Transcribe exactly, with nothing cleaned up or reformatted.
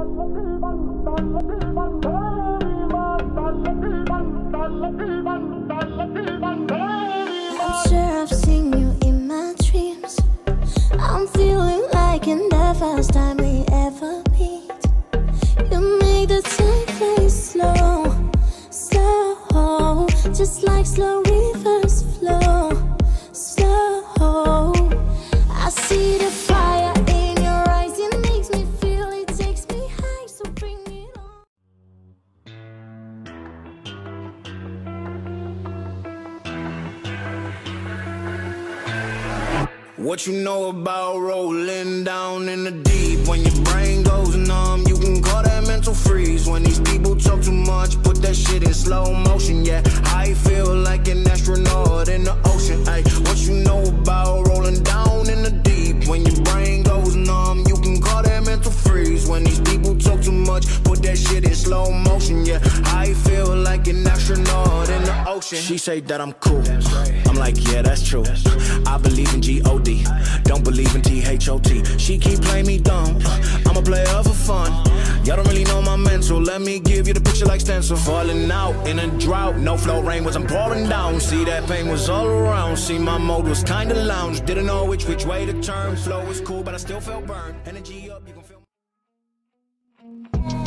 sure I've seen you in my dreams. I'm feeling like in the first time we ever meet. You make the time fly slow, slow, just like slow reverse flow, slow. I see the fire in your eyes, it makes me feel, it takes me high, so bring it on. What you know about rolling down in the deep? When your brain goes numb, you can call that mental freeze. When these people talk too much, put that shit in slow motion. Yeah, I feel like an astronaut in the ocean. Ay, what you know about rolling down in the deep? When your brain goes numb, you can call that mental freeze. When these people talk too much, put that shit in slow motion. Yeah, I feel like an astronaut in the ocean. She say that I'm cool, I'm like, yeah, that's true. I believe in G O D, don't believe in T H O T. She keep playing me dumb, I'm a player for fun. Y'all don't really know my mental, let me give you the picture like stencil. Falling out in a drought, no flow rain was I'm pouring down. See that pain was all around, see my mode was kinda lounge. Didn't know which which way to turn, flow was cool but I still felt burned. Energy up, you can feel